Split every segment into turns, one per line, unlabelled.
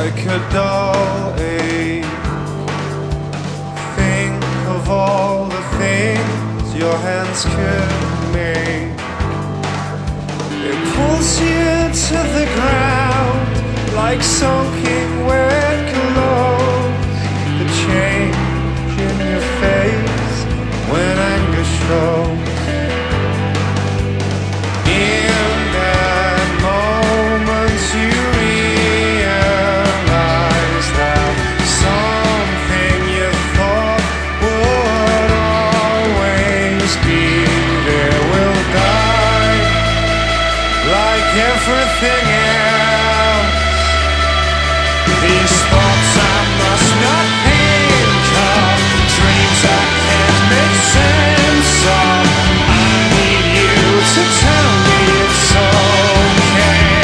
like a dull ache. Think of all the things your hands could make. It pulls you to the ground like soaking wet clothes. The change in your face when anger shows. In that moment you realize that something you thought would always be there will die like everything else. These thoughts I must not think of, dreams I can't make sense of. I need you to tell me it's okay.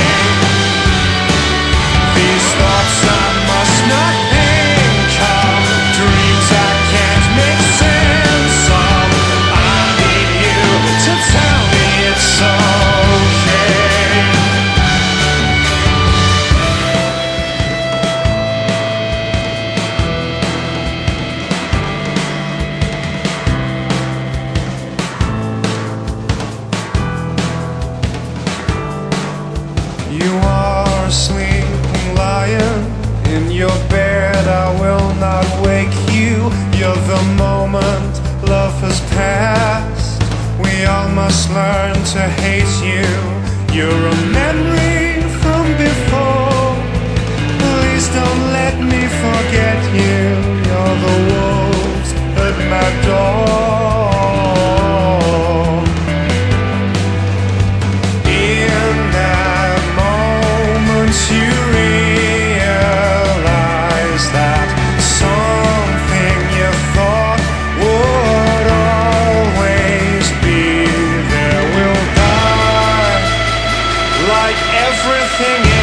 These thoughts I must not think of, dreams I can't make sense of. I need you to tell me it's okay. You are a sleeping lion in your bed. I will not wake you. You're the moment love has passed. We all must learn to hate you. You're a memory from before. Please don't let me forget you. You're the wolves at my door. You realize that something you thought would always be there will die like everything else.